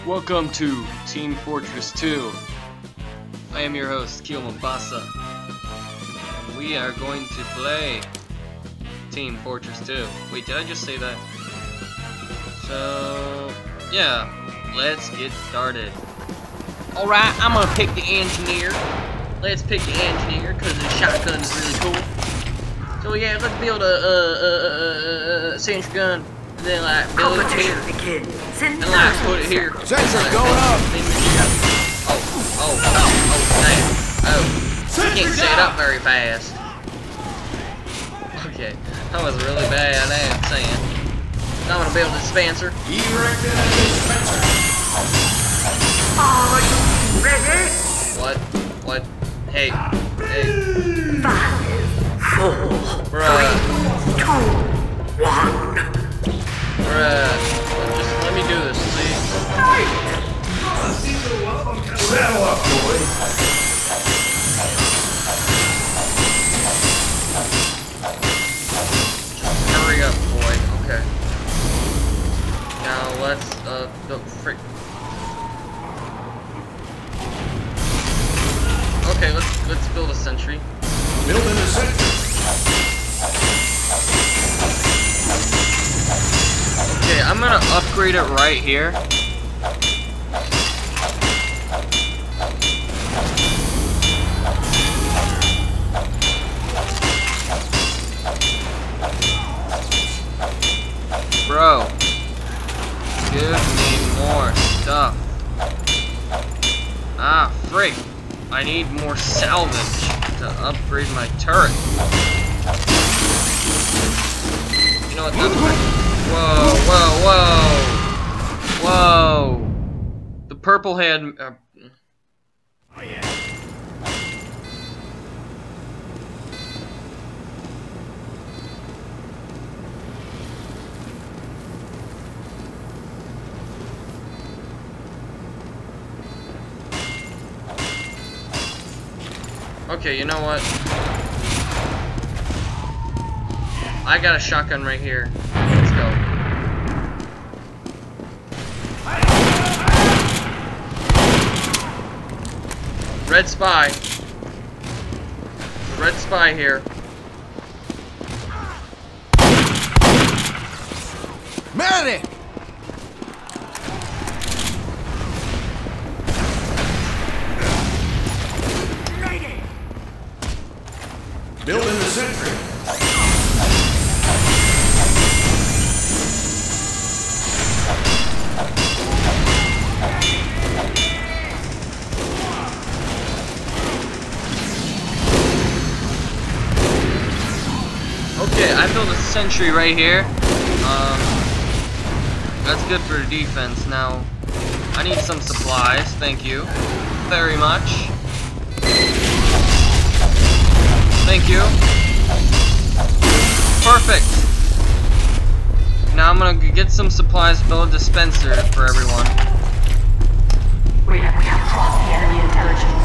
Welcome to Team Fortress 2. I am your host, Kyo Mombasa. And we are going to play Team Fortress 2. Wait, did I just say that? So, yeah, let's get started. Alright, I'm gonna pick the engineer. Let's pick the engineer, because the shotgun is really cool. So yeah, let's build a sentry gun. And then like build it here. And like put it here. Sensor going up. Oh, damn. Oh. You can't set it up very fast. Okay. That was really bad, I am saying. I'm gonna build a dispenser. Erected a dispenser. Are you ready? What? Hey. 5, 4, Bruh. 3, 2, 1. Bruh. Just let me do this, please. Saddle up, boy. Hurry up, boy. Okay. Now let's go frick. Okay, let's build a sentry. Building a sentry. Okay, I'm gonna upgrade it right here. Bro, give me more stuff. Ah, frick. I need more salvage to upgrade my turret. You know what, that's Whoa. The purple head... Oh, yeah. Okay, you know what? I got a shotgun right here. Let's go. Red spy. Red spy here. Medic! Building the sentry. Okay, I built a sentry right here. That's good for defense. Now, I need some supplies. Thank you very much. Thank you. Perfect. Now I'm gonna get some supplies, build a dispenser for everyone. We have crossed the enemy intelligence.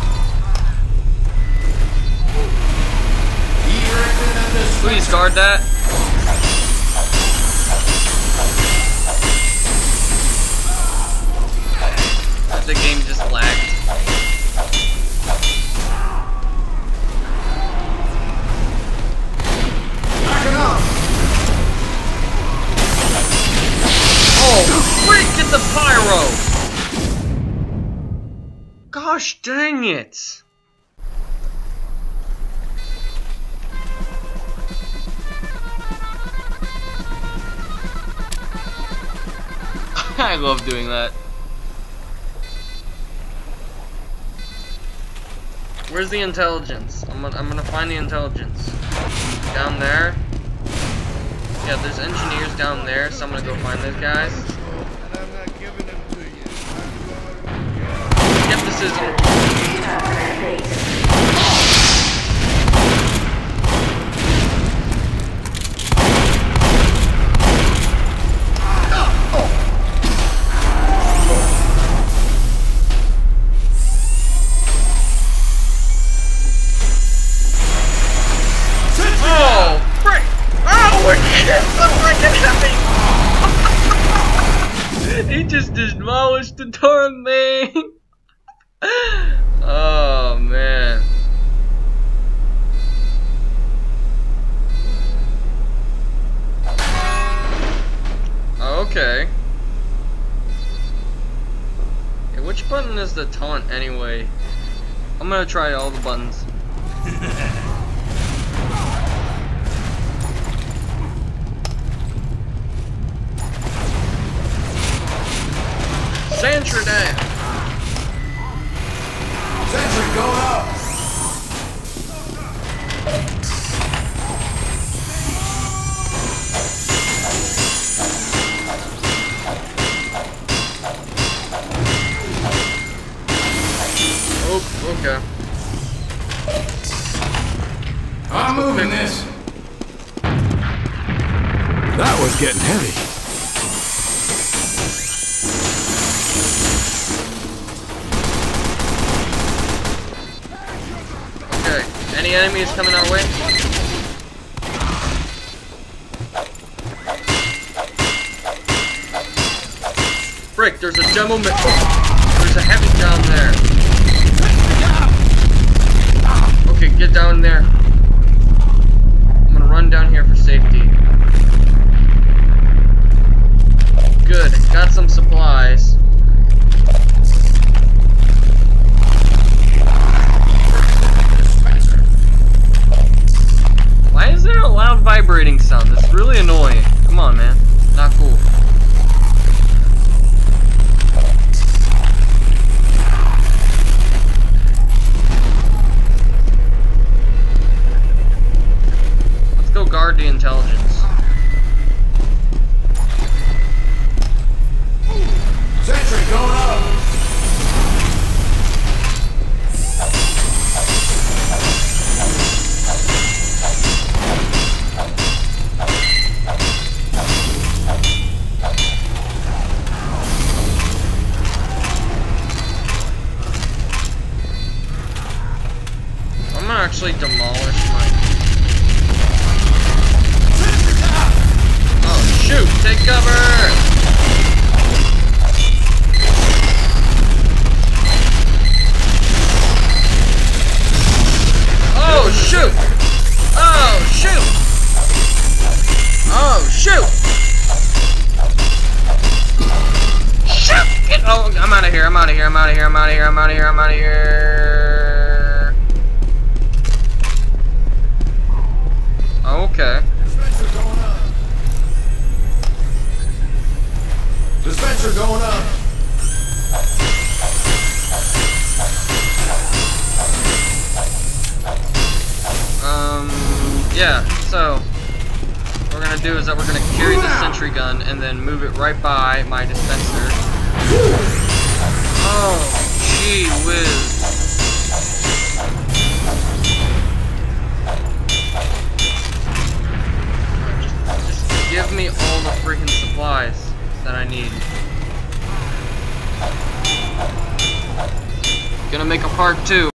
Erected a dispenser. Please guard that. The game just lagged. Oh, freak, get the pyro! Gosh dang it! I love doing that. Where's the intelligence? I'm gonna find the intelligence. Down there? Yeah, there's engineers down there, so I'm gonna go find those guys. And I'm not giving them to you. Skepticism. Oh, frick! Oh, we're getting the freaking heavy! just demolished the torrent main. Oh man. Okay. Hey, which button is the taunt anyway? I'm gonna try all the buttons. Sentry down. Sentry going up. Oh, okay. I'm moving this. That was getting heavy. Okay, any enemies coming our way? Frick, there's a demo there's a heavy down there. Okay, get down there. I'm gonna run down here for safety. Good, got some supplies. Why is there a loud vibrating sound? That's really annoying. Come on, man. Not cool. Let's go guard the intelligence. Sentry going up. I'm gonna actually demolish my... Oh shoot! Take cover! Oh shoot! Oh shoot! Oh shoot! Shoot! Get, oh, I'm out of here! I'm out of here! I'm out of here! I'm out of here! I'm out of here! I'm out of here! Okay. Dispenser going up. Dispenser going up. Yeah, so what we're gonna do is that we're gonna carry the sentry gun and then move it right by my dispenser. Oh, gee whiz. Just give me all the freaking supplies that I need. Gonna make a part 2.